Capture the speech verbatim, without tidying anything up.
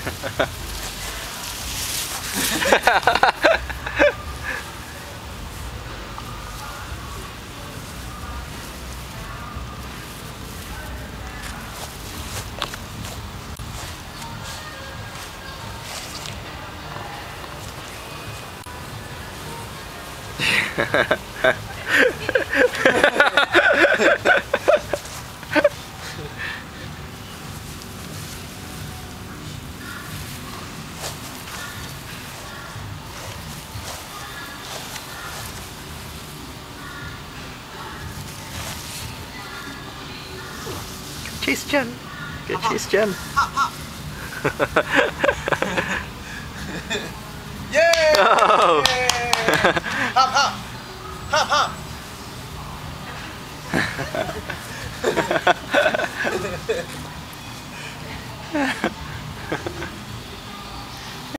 Chase Jen. Good hop, chase Jen. Hop, hop. Yay! Oh. Hop, hop. Hop, hop.